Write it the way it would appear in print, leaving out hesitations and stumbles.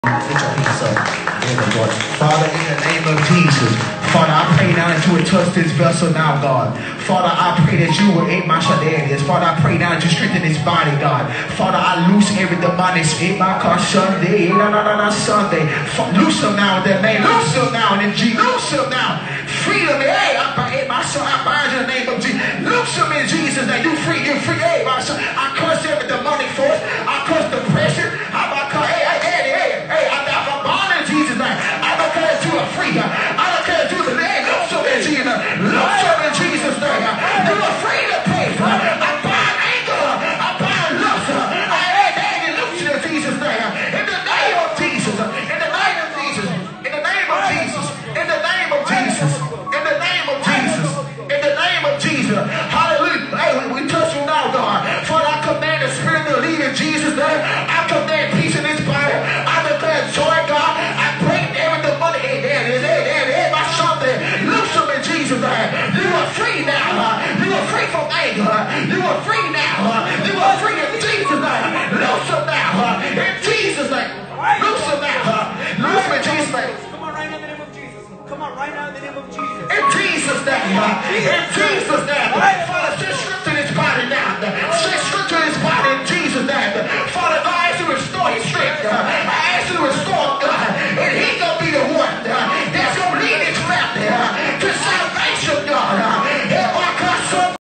Get your hands up. Father, in the name of Jesus, Father, I pray now that you would touch this vessel now, God. Father, I pray that you would aid my shadarius. Father, I pray now that you strengthen his body, God. Father, I loose every demonic spirit, my car Sunday, Sunday. Loose him now in that name. Loose him now in Jesus. Loose him now. Freedom, hey, my son, I bind you in the name of Jesus. Loose him in Jesus' name. You free, hey, my son. I curse every demonic force. I curse depression. I declare that you are free. I declare that you are free. Loose up in Jesus. Loose up in Jesus' name. You are free to pray. I bind anger. I bind lust. I loose in Jesus' name. In the name of Jesus. In the name of Jesus. In the name of Jesus. In the name of Jesus. In the name of Jesus. In the name of Jesus. Hallelujah. Hey, we touch you now, God. Father, I command the Spirit to lead in Jesus' name. I command peace in this body. I declare joy, God. You are free now. You are free from anger. You are free now. You are free in Jesus' name. Loose them now. In Jesus' name. Loose them now. Loose them in Jesus' name. Come on right now in the name of Jesus. Come on right now in the name of Jesus. In Jesus' name. In Jesus' name.